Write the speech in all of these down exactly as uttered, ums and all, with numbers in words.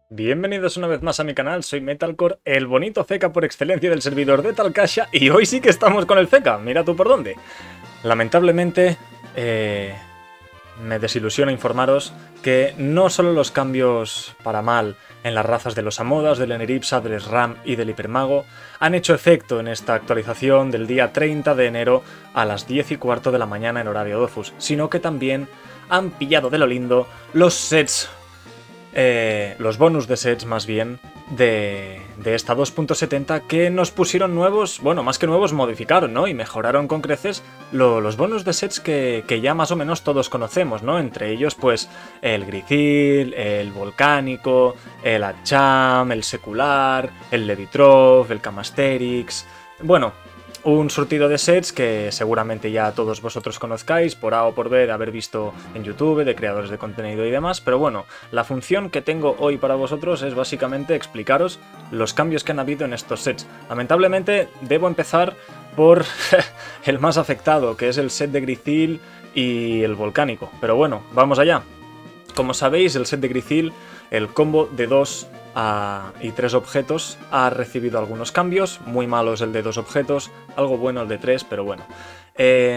Bienvenidos una vez más a mi canal, soy Metalcore, el bonito Zeca por excelencia del servidor de Talkasha, y hoy sí que estamos con el Zeca, mira tú por dónde. Lamentablemente, eh, me desilusiona informaros que no solo los cambios para mal en las razas de los Amodas, del Eneripsa, del SRAM y del Hipermago han hecho efecto en esta actualización del día treinta de enero a las diez y cuarto de la mañana en horario Dofus, sino que también han pillado de lo lindo los sets, eh, los bonus de sets más bien, de, de esta dos punto setenta que nos pusieron nuevos, bueno, más que nuevos, modificaron, ¿no? Y mejoraron con creces lo, los bonus de sets que, que ya más o menos todos conocemos, ¿no? Entre ellos, pues, el Grithil, el Volcánico, el Acham, el Secular, el Levitrov, el Camasterix... Bueno, un surtido de sets que seguramente ya todos vosotros conozcáis por A o por B de haber visto en YouTube, de creadores de contenido y demás, pero bueno, la función que tengo hoy para vosotros es básicamente explicaros los cambios que han habido en estos sets. Lamentablemente debo empezar por el más afectado, que es el set de Grithil y el Volcánico, pero bueno, vamos allá. Como sabéis, el set de Grithil, el combo de dos Uh, y tres objetos, ha recibido algunos cambios, muy malos el de dos objetos, algo bueno el de tres, pero bueno. Eh,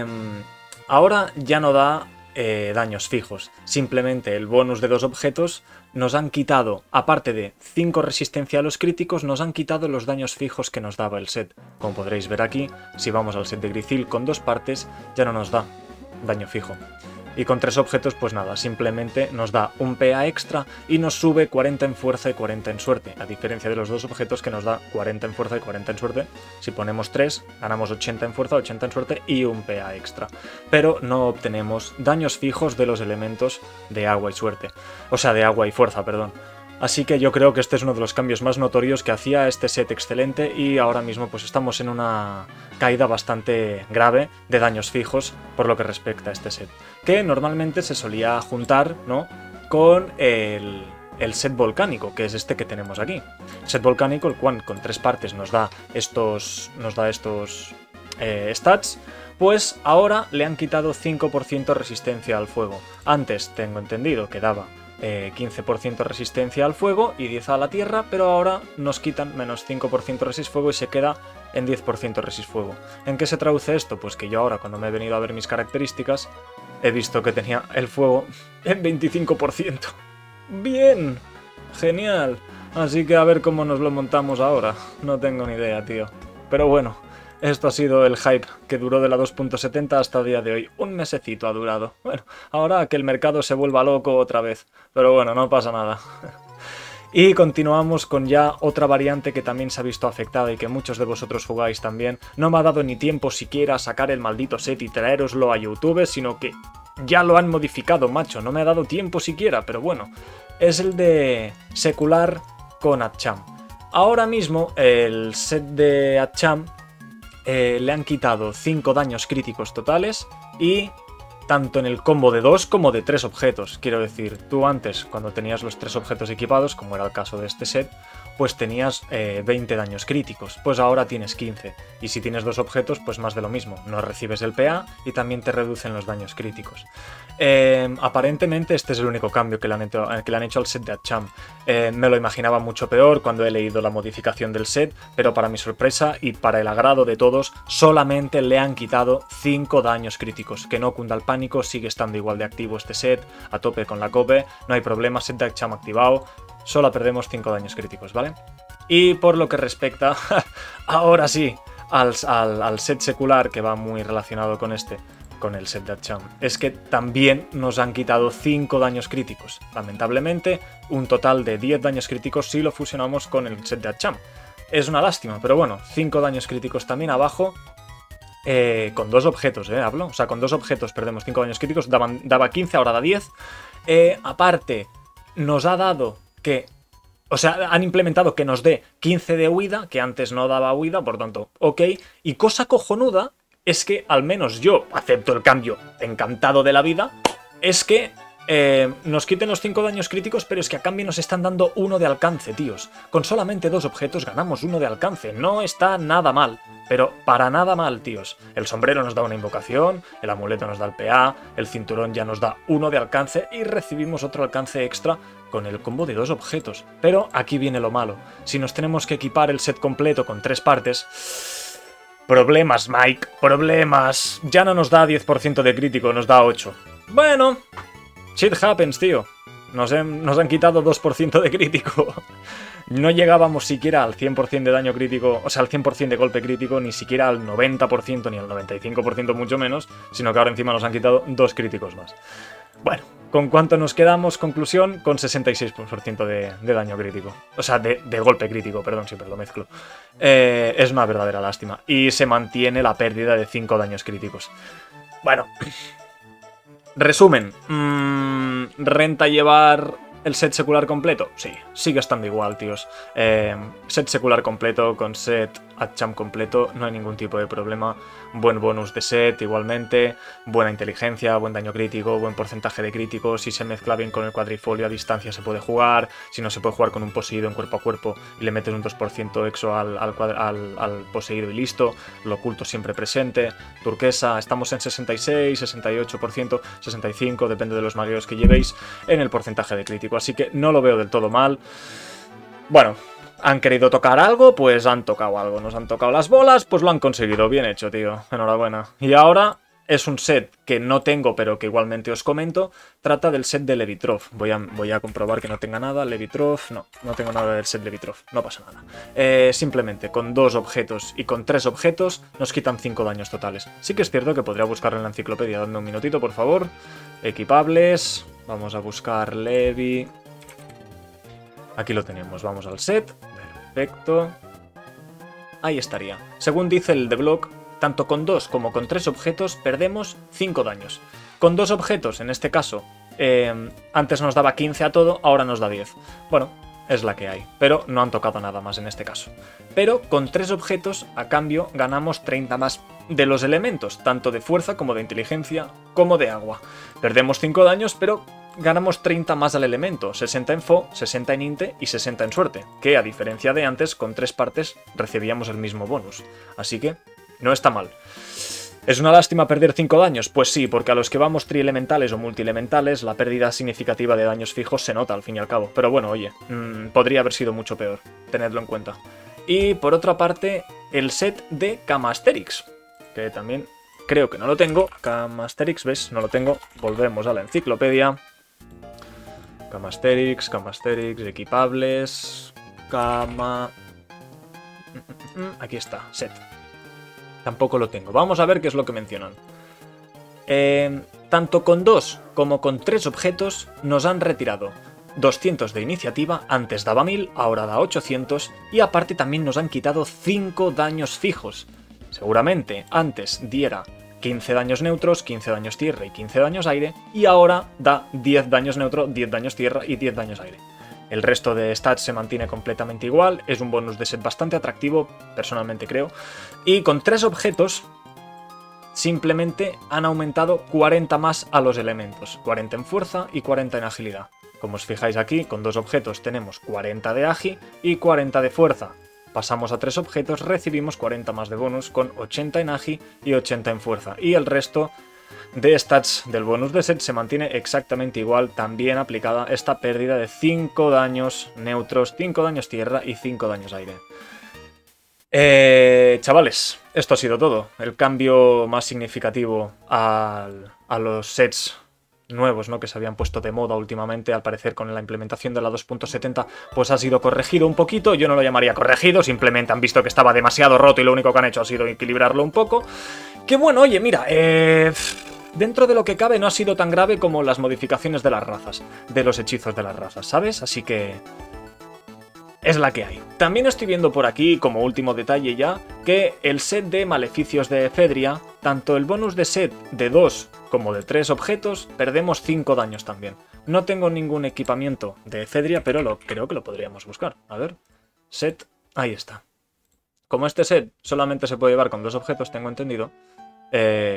ahora ya no da eh, daños fijos, simplemente el bonus de dos objetos nos han quitado, aparte de cinco resistencia a los críticos, nos han quitado los daños fijos que nos daba el set. Como podréis ver aquí, si vamos al set de Grithil con dos partes, ya no nos da daño fijo. Y con tres objetos, pues nada, simplemente nos da un P A extra y nos sube cuarenta en fuerza y cuarenta en suerte, a diferencia de los dos objetos que nos da cuarenta en fuerza y cuarenta en suerte. Si ponemos tres, ganamos ochenta en fuerza, ochenta en suerte y un P A extra. Pero no obtenemos daños fijos de los elementos de agua y suerte. O sea, de agua y fuerza, perdón. Así que yo creo que este es uno de los cambios más notorios que hacía este set excelente, y ahora mismo pues estamos en una caída bastante grave de daños fijos por lo que respecta a este set, que normalmente se solía juntar, ¿no?, con el, el set volcánico, que es este que tenemos aquí. El set volcánico, el cual con tres partes nos da estos, nos da estos eh, stats. Pues ahora le han quitado cinco por ciento resistencia al fuego. Antes tengo entendido que daba Eh, quince por ciento resistencia al fuego y diez a la tierra, pero ahora nos quitan menos cinco por ciento resist fuego y se queda en diez por ciento resist fuego. ¿En qué se traduce esto? Pues que yo ahora, cuando me he venido a ver mis características, he visto que tenía el fuego en veinticinco por ciento. ¡Bien! ¡Genial! Así que a ver cómo nos lo montamos ahora. No tengo ni idea, tío. Pero bueno, esto ha sido el hype que duró de la dos punto setenta hasta el día de hoy. Un mesecito ha durado. Bueno, ahora que el mercado se vuelva loco otra vez. Pero bueno, no pasa nada. Y continuamos con ya otra variante que también se ha visto afectada y que muchos de vosotros jugáis también. No me ha dado ni tiempo siquiera a sacar el maldito set y traeroslo a YouTube, sino que ya lo han modificado, macho. No me ha dado tiempo siquiera, pero bueno. Es el de Secular con Acham. Ahora mismo el set de Acham Eh, le han quitado cinco daños críticos totales, y tanto en el combo de dos como de tres objetos. Quiero decir, tú antes, cuando tenías los tres objetos equipados, como era el caso de este set, pues tenías eh, veinte daños críticos, pues ahora tienes quince. Y si tienes dos objetos, pues más de lo mismo. No recibes el P A y también te reducen los daños críticos. Eh, aparentemente este es el único cambio que le han hecho, que le han hecho al set de Acham. Eh, me lo imaginaba mucho peor cuando he leído la modificación del set, pero para mi sorpresa y para el agrado de todos, solamente le han quitado cinco daños críticos. Que no cunda el pánico, sigue estando igual de activo este set, a tope con la cope, no hay problema, set de Acham activado. Solo perdemos cinco daños críticos, ¿vale? Y por lo que respecta, ahora sí, al, al, al set secular, que va muy relacionado con este, con el set de Acham, es que también nos han quitado cinco daños críticos. Lamentablemente, un total de diez daños críticos si lo fusionamos con el set de Acham. Es una lástima, pero bueno, cinco daños críticos también abajo. Eh, con dos objetos, eh, hablo. O sea, con dos objetos perdemos cinco daños críticos, daban, daba quince, ahora da diez. Eh, aparte, nos ha dado que, o sea, han implementado que nos dé quince de huida, que antes no daba huida, por tanto, ok. Y cosa cojonuda es que, al menos yo acepto el cambio encantado de la vida, es que eh, nos quiten los cinco daños críticos, pero es que a cambio nos están dando uno de alcance, tíos. Con solamente dos objetos ganamos uno de alcance. No está nada mal, pero para nada mal, tíos. El sombrero nos da una invocación, el amuleto nos da el P A, el cinturón ya nos da uno de alcance y recibimos otro alcance extra con el combo de dos objetos. Pero aquí viene lo malo. Si nos tenemos que equipar el set completo con tres partes... Problemas, Mike, problemas. Ya no nos da diez por ciento de crítico, nos da ocho. Bueno... Shit happens, tío. Nos, he, nos han quitado dos por ciento de crítico. No llegábamos siquiera al cien por ciento de daño crítico, o sea, al cien por ciento de golpe crítico, ni siquiera al noventa por ciento ni al noventa y cinco por ciento mucho menos, sino que ahora encima nos han quitado dos críticos más. Bueno, ¿con cuánto nos quedamos? Conclusión, con sesenta y seis por ciento de, de daño crítico. O sea, de, de golpe crítico, perdón, siempre lo mezclo. Eh, es una verdadera lástima. Y se mantiene la pérdida de cinco daños críticos. Bueno... Resumen, mmm, ¿renta llevar el set secular completo? Sí, sigue estando igual, tíos. Eh, set secular completo con set Atchamp completo, no hay ningún tipo de problema. Buen bonus de set igualmente, buena inteligencia, buen daño crítico, buen porcentaje de crítico. Si se mezcla bien con el cuadrifolio a distancia se puede jugar. Si no, se puede jugar con un poseído en cuerpo a cuerpo y le metes un dos por ciento exo al, al, al, al poseído y listo. Lo oculto siempre presente. Turquesa, estamos en sesenta y seis, sesenta y ocho por ciento, sesenta y cinco por ciento, depende de los magueos que llevéis en el porcentaje de crítico. Así que no lo veo del todo mal. Bueno... ¿Han querido tocar algo? Pues han tocado algo. Nos han tocado las bolas, pues lo han conseguido. Bien hecho, tío. Enhorabuena. Y ahora es un set que no tengo, pero que igualmente os comento. Trata del set de Levitrov. Voy a, voy a comprobar que no tenga nada. Levitrov, no, no tengo nada del set Levitrov. No pasa nada. Eh, simplemente con dos objetos y con tres objetos nos quitan cinco daños totales. Sí que es cierto que podría buscarlo en la enciclopedia. Dadme un minutito, por favor. Equipables. Vamos a buscar Levi... Aquí lo tenemos, vamos al set, perfecto, ahí estaría. Según dice el de Block, tanto con dos como con tres objetos perdemos cinco daños. Con dos objetos, en este caso, eh, antes nos daba quince a todo, ahora nos da diez. Bueno, es la que hay, pero no han tocado nada más en este caso. Pero con tres objetos, a cambio, ganamos treinta más de los elementos, tanto de fuerza como de inteligencia, como de agua. Perdemos cinco daños, pero... ganamos treinta más al elemento, sesenta en Fo, sesenta en Inte y sesenta en Suerte, que a diferencia de antes, con tres partes recibíamos el mismo bonus. Así que no está mal. ¿Es una lástima perder cinco daños? Pues sí, porque a los que vamos trielementales o multielementales, la pérdida significativa de daños fijos se nota al fin y al cabo. Pero bueno, oye, mmm, podría haber sido mucho peor, tenedlo en cuenta. Y por otra parte, el set de Camasterix, que también creo que no lo tengo. Camasterix, ¿ves? No lo tengo. Volvemos a la enciclopedia. Camasterix, Camasterix, equipables, Cama... Aquí está, set. Tampoco lo tengo. Vamos a ver qué es lo que mencionan. Eh, tanto con dos como con tres objetos nos han retirado doscientos de iniciativa, antes daba mil, ahora da ochocientos, y aparte también nos han quitado cinco daños fijos. Seguramente antes diera quince daños neutros, quince daños tierra y quince daños aire, y ahora da diez daños neutro, diez daños tierra y diez daños aire. El resto de stats se mantiene completamente igual, es un bonus de set bastante atractivo, personalmente creo, y con tres objetos simplemente han aumentado cuarenta más a los elementos, cuarenta en fuerza y cuarenta en agilidad. Como os fijáis aquí, con dos objetos tenemos cuarenta de agi y cuarenta de fuerza. Pasamos a tres objetos, recibimos cuarenta más de bonus con ochenta en agi y ochenta en fuerza. Y el resto de stats del bonus de set se mantiene exactamente igual, también aplicada esta pérdida de cinco daños neutros, cinco daños tierra y cinco daños aire. Eh, chavales, esto ha sido todo. El cambio más significativo al, a los sets nuevos, ¿no?, que se habían puesto de moda últimamente, al parecer con la implementación de la dos punto setenta, pues ha sido corregido un poquito. Yo no lo llamaría corregido, simplemente han visto que estaba demasiado roto y lo único que han hecho ha sido equilibrarlo un poco. Que bueno, oye, mira, eh, dentro de lo que cabe no ha sido tan grave como las modificaciones de las razas, de los hechizos de las razas, ¿sabes? Así que es la que hay. También estoy viendo por aquí, como último detalle ya, que el set de maleficios de Efedria, tanto el bonus de set de dos como de tres objetos, perdemos cinco daños también. No tengo ningún equipamiento de Efedria, pero lo, creo que lo podríamos buscar. A ver, set, ahí está. Como este set solamente se puede llevar con dos objetos, tengo entendido, eh,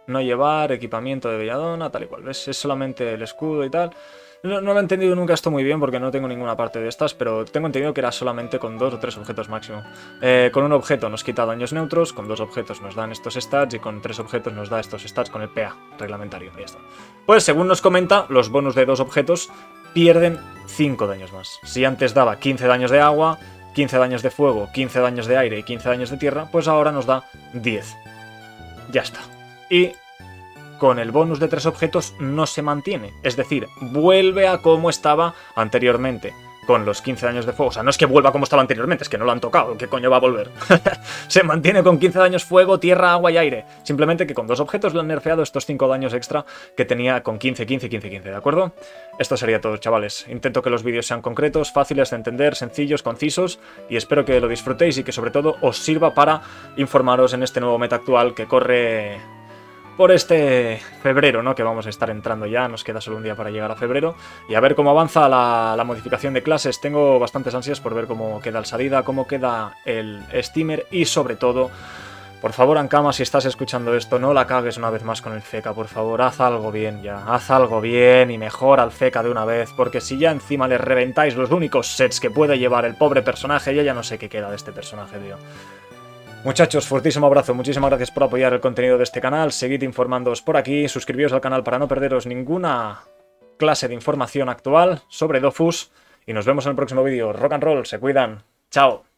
no llevar, equipamiento de Belladonna, tal y cual, ¿ves? Es solamente el escudo y tal. No, no lo he entendido nunca esto muy bien porque no tengo ninguna parte de estas, pero tengo entendido que era solamente con dos o tres objetos máximo. Eh, con un objeto nos quita daños neutros, con dos objetos nos dan estos stats y con tres objetos nos da estos stats con el P A reglamentario. Y ya está. Pues según nos comenta, los bonus de dos objetos pierden cinco daños más. Si antes daba quince daños de agua, quince daños de fuego, quince daños de aire y quince daños de tierra, pues ahora nos da diez. Ya está. Y con el bonus de tres objetos no se mantiene. Es decir, vuelve a como estaba anteriormente. Con los quince daños de fuego. O sea, no es que vuelva como estaba anteriormente, es que no lo han tocado. ¿Qué coño va a volver? Se mantiene con quince daños fuego, tierra, agua y aire. Simplemente que con dos objetos le han nerfeado estos cinco daños extra que tenía con quince, quince, quince, quince, ¿de acuerdo? Esto sería todo, chavales. Intento que los vídeos sean concretos, fáciles de entender, sencillos, concisos, y espero que lo disfrutéis y que sobre todo os sirva para informaros en este nuevo meta actual que corre por este febrero, ¿no? Que vamos a estar entrando ya, nos queda solo un día para llegar a febrero. Y a ver cómo avanza la, la modificación de clases. Tengo bastantes ansias por ver cómo queda el salida, cómo queda el steamer y sobre todo, por favor, Ankama, si estás escuchando esto, no la cagues una vez más con el Feca, por favor, haz algo bien ya, haz algo bien y mejora al Feca de una vez, porque si ya encima le reventáis los únicos sets que puede llevar el pobre personaje, yo ya no sé qué queda de este personaje, tío. Muchachos, fuertísimo abrazo, muchísimas gracias por apoyar el contenido de este canal, seguid informándoos por aquí, suscribíos al canal para no perderos ninguna clase de información actual sobre Dofus y nos vemos en el próximo vídeo. Rock and roll, se cuidan, chao.